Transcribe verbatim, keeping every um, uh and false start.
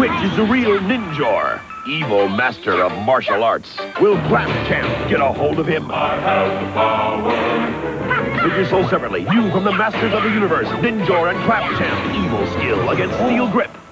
Which is the real Ninjor? Evil master of martial arts. Will Clapchamp get a hold of him? I have the power. Figure sold separately. You from the Masters of the Universe, Ninjor and Clapchamp. Evil skill against steel grip.